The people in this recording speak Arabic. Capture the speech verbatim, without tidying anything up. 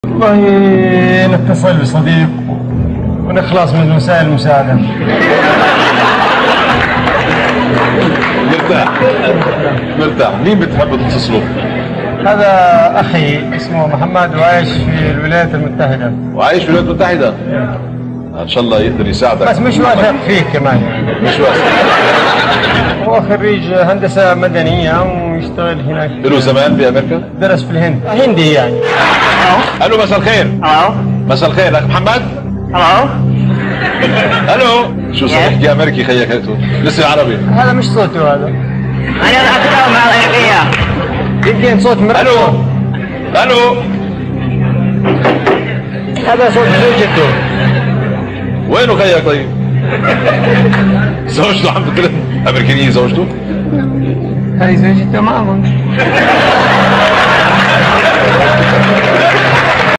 والله نتصل بصديق ونخلص من وسائل المساعدة. مرتاح مرتاح. مين بتحبوا تتصلوا؟ هذا أخي اسمه محمد وعايش في الولايات المتحدة. وعايش في الولايات المتحدة؟ ان شاء الله يقدر يساعدك. بس مش واثق فيك كمان. مش واثق. هو خريج هندسة مدنية ويشتغل هناك. له زمان بأمريكا؟ درس في الهند، هندي يعني. الو مساء الخير. الو مساء الخير اخ محمد. الو الو شو صار يحكي امريكي خيك هيك لسه عربي؟ هذا مش صوته هذا. انا راح اتكلم مع الامريكيه. يمكن صوت مرته. الو الو هذا صوت زوجته. وينه خيك طيب؟ زوجته عم بترد امريكانيه زوجته؟ هاي زوجته معهم.